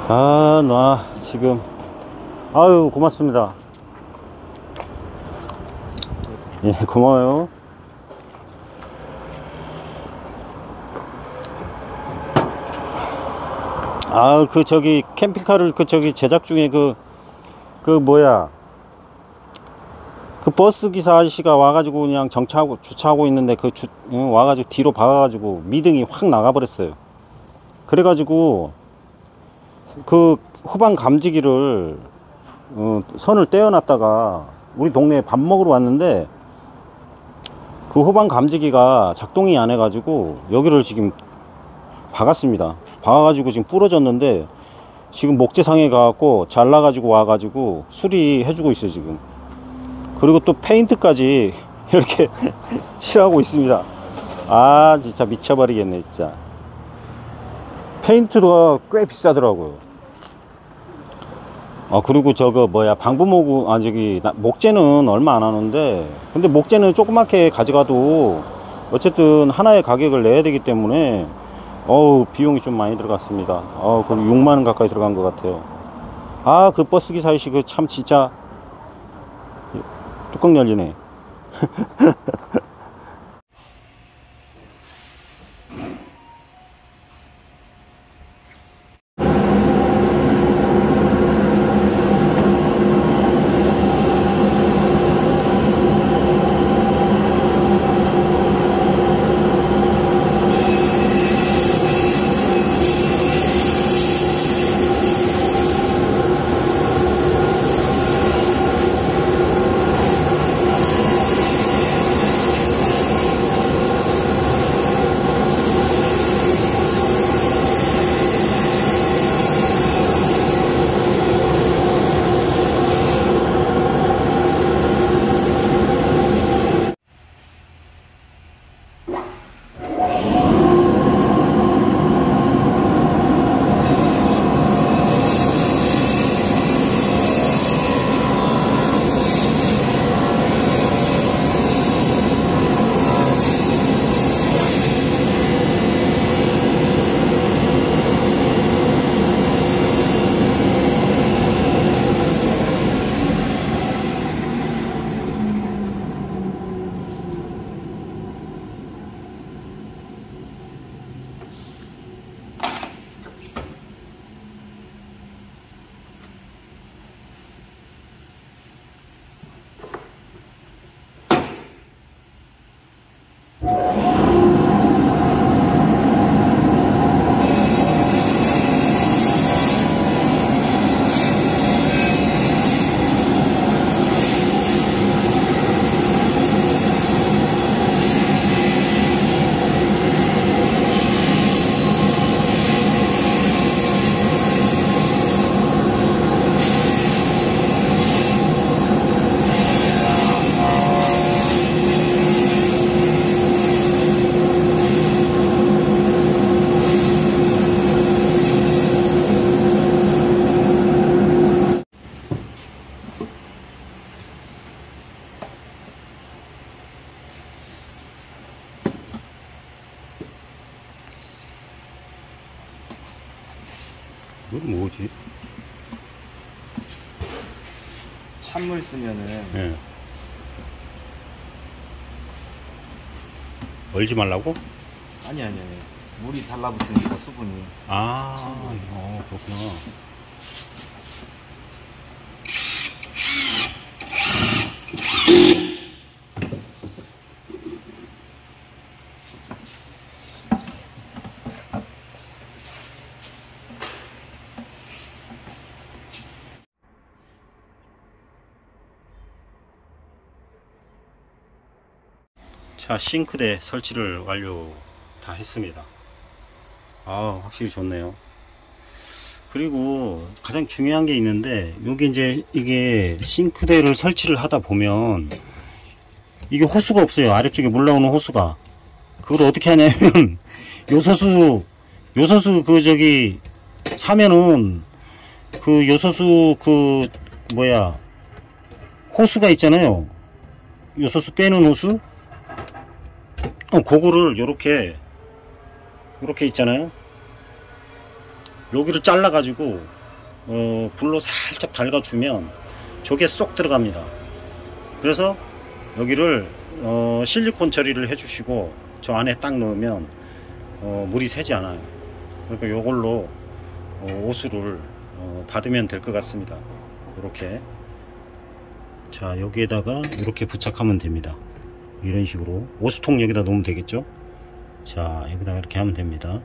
아, 나 지금 아유 고맙습니다. 예, 고마워요. 아, 그 저기 캠핑카를 그 저기 제작 중에 그 뭐야, 그 버스 기사 아저씨가 와가지고 그냥 정차하고 주차하고 있는데 와가지고 뒤로 박아가지고 미등이 확 나가버렸어요. 그래가지고 그 후방 감지기를 선을 떼어놨다가 우리 동네에 밥 먹으러 왔는데 그 후방 감지기가 작동이 안 해가지고 여기를 지금 박았습니다. 박아가지고 지금 부러졌는데 지금 목재상에 가갖고 잘라가지고 와가지고 수리해주고 있어요 지금. 그리고 또 페인트까지 이렇게 칠하고 있습니다. 아, 진짜 미쳐버리겠네 진짜. 페인트가 꽤 비싸더라고요. 아, 그리고 저거 뭐야, 방부모구, 아 저기 목재는 얼마 안 하는데, 근데 목재는 조그맣게 가져가도 어쨌든 하나의 가격을 내야 되기 때문에 어우 비용이 좀 많이 들어갔습니다. 거의 6만원 가까이 들어간 것 같아요. 아, 그 버스기사 아저씨 그 참 진짜 뚜껑 열리네. 이건 뭐지? 찬물 쓰면은 예. 얼지 말라고? 아니 물이 달라붙으니까 수분이. 그렇구나. 자, 싱크대 설치를 완료 다 했습니다. 확실히 좋네요. 그리고 가장 중요한 게 있는데, 여기 이제 이게 싱크대를 설치를 하다 보면 이게 호수가 없어요. 아래쪽에 물 나오는 호수가. 그걸 어떻게 하냐면 요소수 그 저기 사면은 그 요소수 그 뭐야 호수가 있잖아요. 요소수 빼는 호수, 그거를 요렇게 있잖아요. 여기를 잘라 가지고 불로 살짝 달궈주면 저게 쏙 들어갑니다. 그래서 여기를 실리콘 처리를 해주시고 저 안에 딱 넣으면 물이 새지 않아요. 그러니까 요걸로 오수를 받으면 될 것 같습니다. 이렇게, 자, 여기에다가 이렇게 부착하면 됩니다. 이런 식으로 오수통 여기다 놓으면 되겠죠. 자, 여기다가 이렇게 하면 됩니다.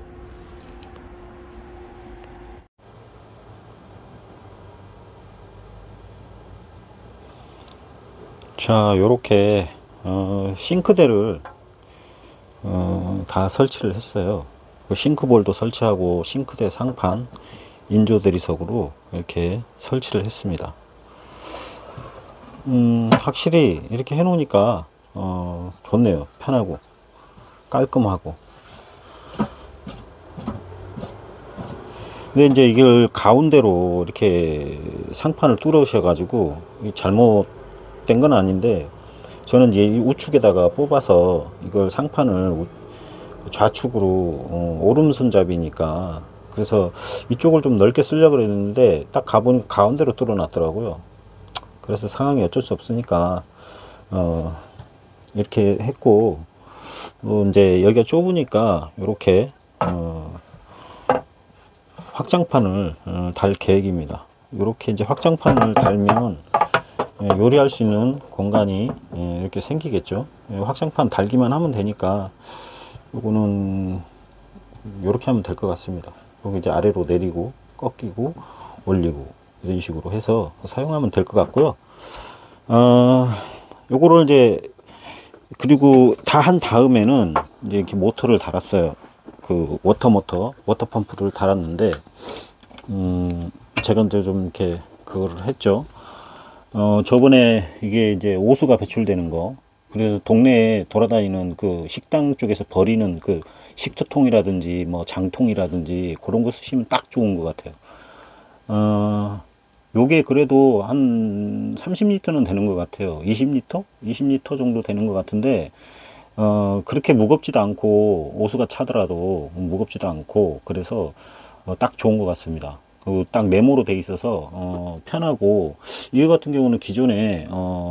자, 요렇게 싱크대를 다 설치를 했어요. 그 싱크볼도 설치하고 싱크대 상판 인조 대리석으로 이렇게 설치를 했습니다. 확실히 이렇게 해 놓으니까 좋네요. 편하고 깔끔하고. 근데 이제 이걸 가운데로 이렇게 상판을 뚫으셔 가지고 잘못된 건 아닌데, 저는 이제 이 우측에다가 뽑아서 이걸 상판을 좌측으로 오름손잡이니까, 그래서 이쪽을 좀 넓게 쓰려고 그랬는데 딱 가보니까 가운데로 뚫어 놨더라고요. 그래서 상황이 어쩔 수 없으니까 이렇게 했고, 이제 여기가 좁으니까 이렇게 확장판을 달 계획입니다. 이렇게 이제 확장판을 달면 요리할 수 있는 공간이 이렇게 생기겠죠. 확장판 달기만 하면 되니까 요거는 이렇게 하면 될 것 같습니다. 여기 이제 아래로 내리고 꺾이고 올리고 이런 식으로 해서 사용하면 될 것 같고요. 요거를 이제, 그리고 다 한 다음에는 이제 이렇게 모터를 달았어요. 그 워터 펌프를 달았는데, 제가 이제 좀 이렇게 그거를 했죠. 저번에 이게 이제 오수가 배출되는 거, 그래서 동네에 돌아다니는 그 식당 쪽에서 버리는 그 식초통이라든지 뭐 장통이라든지 그런 거 쓰시면 딱 좋은 것 같아요. 요게 그래도 한 30리터는 되는 것 같아요. 20리터? 20리터 정도 되는 것 같은데, 그렇게 무겁지도 않고, 오수가 차더라도 무겁지도 않고, 그래서 딱 좋은 것 같습니다. 딱 네모로 돼 있어서 편하고, 이거 같은 경우는 기존에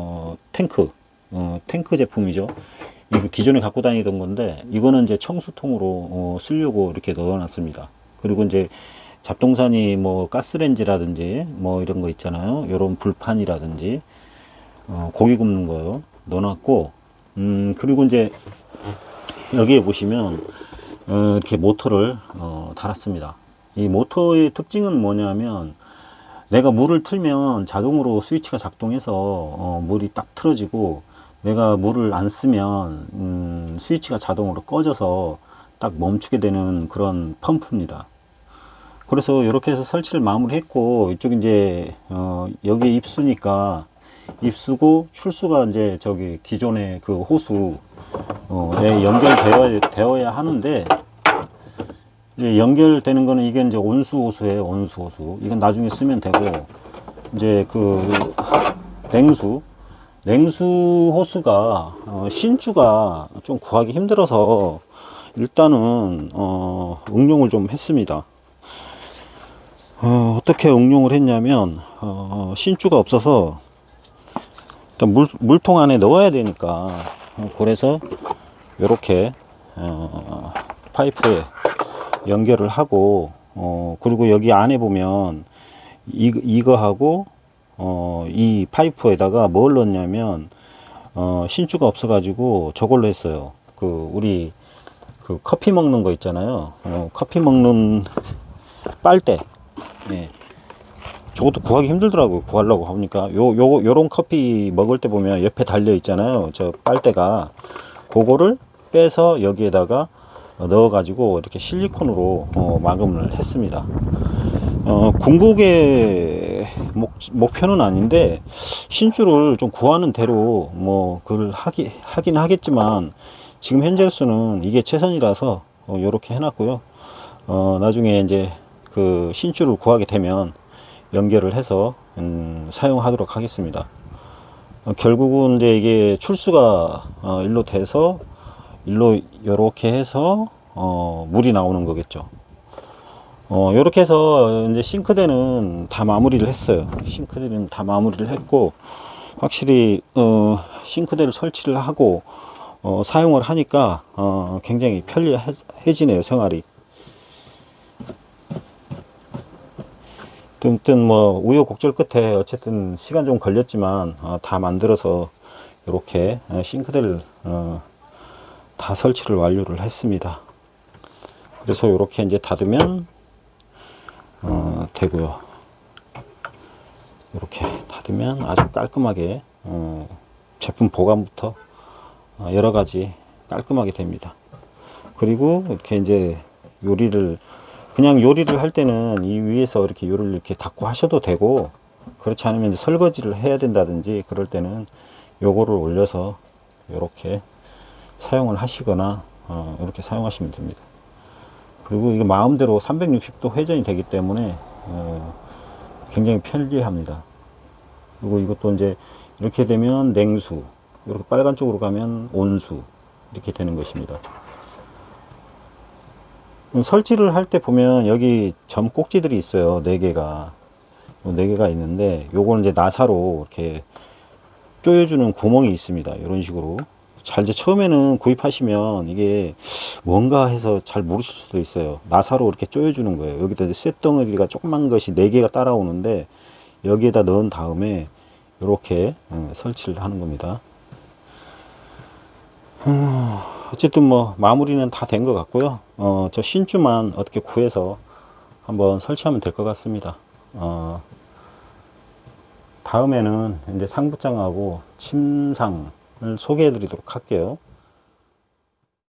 탱크 제품이죠. 이거 기존에 갖고 다니던 건데, 이거는 이제 청수통으로 쓰려고 이렇게 넣어 놨습니다. 그리고 이제 잡동사니 뭐 가스레인지라든지 뭐 이런 거 있잖아요. 이런 불판이라든지 고기 굽는 거요 넣어 놨고, 그리고 이제 여기에 보시면 이렇게 모터를 달았습니다. 이 모터의 특징은 뭐냐면, 내가 물을 틀면 자동으로 스위치가 작동해서 물이 딱 틀어지고, 내가 물을 안 쓰면 스위치가 자동으로 꺼져서 딱 멈추게 되는 그런 펌프입니다. 그래서 이렇게 해서 설치를 마무리했고, 이쪽 이제 여기 입수니까, 입수고 출수가 이제 저기 기존의 그 호수에 연결되어야 하는데, 이제 연결되는 거는 이게 이제 온수 호수예요. 온수 호수. 이건 나중에 쓰면 되고, 이제 그 냉수 호수가 신주가 좀 구하기 힘들어서 일단은 응용을 좀 했습니다. 어떻게 응용을 했냐면, 신주가 없어서 일단 물통 안에 넣어야 되니까, 그래서 이렇게 파이프에 연결을 하고, 그리고 여기 안에 보면 이거하고 이 파이프에다가 뭘 넣었냐면, 신주가 없어 가지고 저걸로 했어요. 그 우리 그 커피 먹는 거 있잖아요. 커피 먹는 빨대. 네. 저것도 구하기 힘들더라고요. 구하려고 하니까 요런 커피 먹을 때 보면 옆에 달려 있잖아요. 저 빨대가. 그거를 빼서 여기에다가 넣어 가지고 이렇게 실리콘으로 마감을 했습니다. 궁극의 목표는 아닌데, 신주를 좀 구하는 대로 뭐 그걸 하긴 하겠지만, 지금 현재로서는 이게 최선이라서 요렇게 해놨고요. 나중에 이제 그 신주를 구하게 되면 연결을 해서 사용하도록 하겠습니다. 결국은 이제 이게 출수가 일로 돼서 일로 이렇게 해서 물이 나오는 거겠죠. 요렇게 해서 이제 싱크대는 다 마무리를 했어요. 싱크대는 다 마무리를 했고, 확실히, 싱크대를 설치를 하고, 사용을 하니까, 굉장히 편리해지네요, 생활이. 어쨌든 뭐, 우여곡절 끝에 어쨌든 시간 좀 걸렸지만, 다 만들어서, 이렇게 싱크대를, 다 설치를 완료를 했습니다. 그래서 이렇게 이제 닫으면, 되고요. 이렇게 닫으면 아주 깔끔하게 제품 보관부터 여러 가지 깔끔하게 됩니다. 그리고 이렇게 이제 그냥 요리를 할 때는 이 위에서 이렇게 요리를 이렇게 닫고 하셔도 되고, 그렇지 않으면 이제 설거지를 해야 된다든지 그럴 때는 요거를 올려서 이렇게 사용을 하시거나 이렇게 사용하시면 됩니다. 그리고 이게 마음대로 360도 회전이 되기 때문에 굉장히 편리합니다. 그리고 이것도 이제 이렇게 되면 냉수, 이렇게 빨간 쪽으로 가면 온수, 이렇게 되는 것입니다. 설치를 할 때 보면 여기 점 꼭지들이 있어요. 4개가. 4개가 있는데 요거는 이제 나사로 이렇게 조여주는 구멍이 있습니다. 이런 식으로. 잘 이제 처음에는 구입하시면 이게 뭔가 해서 잘 모르실 수도 있어요. 나사로 이렇게 조여주는 거예요. 여기다 이제 쇳덩어리가 조그만 것이 4개가 따라오는데 여기에다 넣은 다음에 이렇게 설치를 하는 겁니다. 어쨌든 뭐 마무리는 다 된 것 같고요. 저 신주만 어떻게 구해서 한번 설치하면 될 것 같습니다. 다음에는 이제 상부장하고 침상을 소개해 드리도록 할게요.